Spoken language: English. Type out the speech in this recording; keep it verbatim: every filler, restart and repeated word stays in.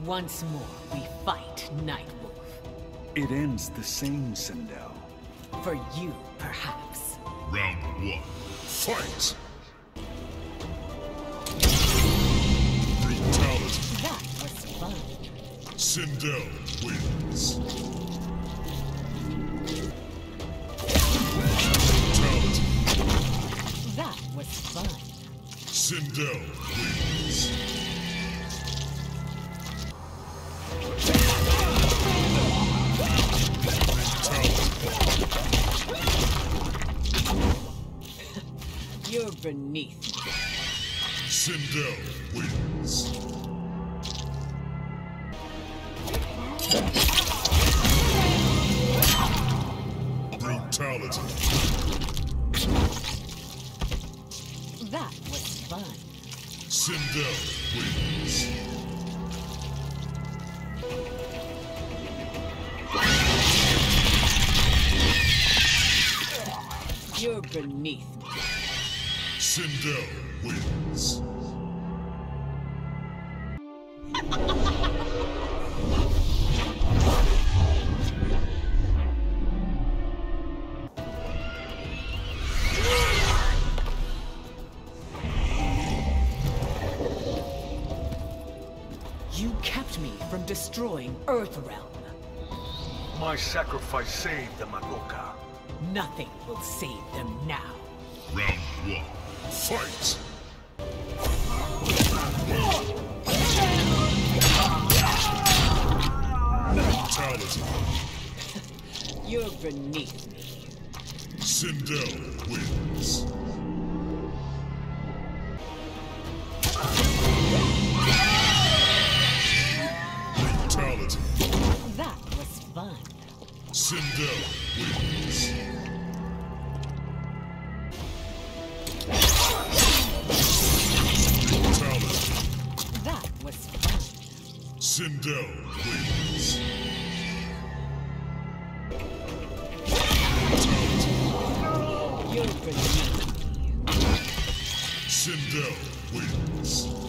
Once more, we fight, Nightwolf. It ends the same, Sindel. For you, perhaps. Round one. Fight! Brutality. That was fun. Sindel wins. Brutality. That was fun. Sindel wins. You're beneath me. Sindel wins. Brutality. That was fun. Sindel wins. You're beneath me. Sindel wins. You kept me from destroying Earthrealm. My sacrifice saved the Magoka. Nothing will save them now. Round one. Fight! Brutality. You're beneath me. Sindel wins. Brutality. That was fun. Sindel wins. Brutality. That was fun. Sindel wins. You're beneath me. Sindel wins.